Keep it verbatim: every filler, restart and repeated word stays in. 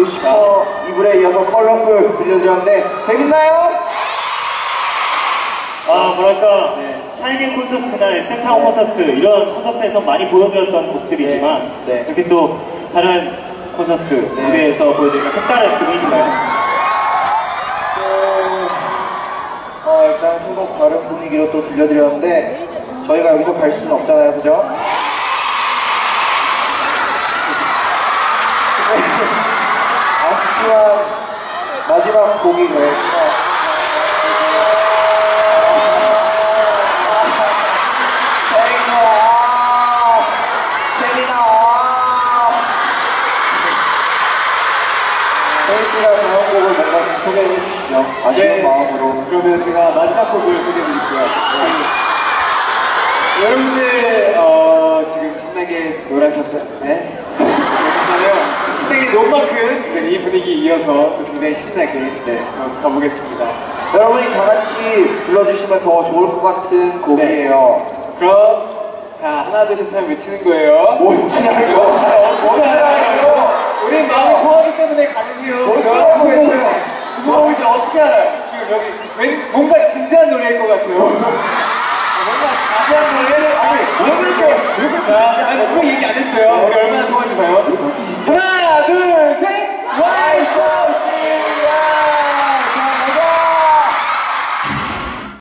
그리고 슈퍼 이불에 이어서 컬러풀 들려드렸는데 재밌나요? 아 뭐랄까 네. 샤이닝 콘서트나 에스엠타운 네. 콘서트 이런 콘서트에서 많이 보여드렸던 곡들이지만 네. 네. 이렇게 또 다른 콘서트 네. 무대에서 보여드리면 색다른 기분이 들어요. 또 어, 일단 선곡 다른 분위기로 또 들려드렸는데 저희가 여기서 갈 수는 없잖아요, 그죠? 아쉽지만 마지막 곡이 될 혜리씨가 다음 곡을 뭔가 좀 소개해 주시죠. 아쉬운 네. 마음으로. 그러면 제가 마지막 곡을 소개해 드릴게요. 네. 여러분들 어, 지금 신나게 놀아셨죠? 네? 놀아셨잖아요. 신나게 논 만큼 이제 이 분위기 이어서 또 굉장히 신나게 네, 가보겠습니다. 여러분이 다 같이 불러주시면 더 좋을 것 같은 곡이에요. 네. 그럼 다 하나 둘 셋 하면 외치는 거예요. 뭔지 알고? 뭔지 알아요? 우리 마음이 통하기 때문에 가능해요. 뭔지 알고 외쳐요. 무슨 곡인지 어떻게 알아요? 지금 여기 왠, 뭔가 진지한 노래일 것 같아요.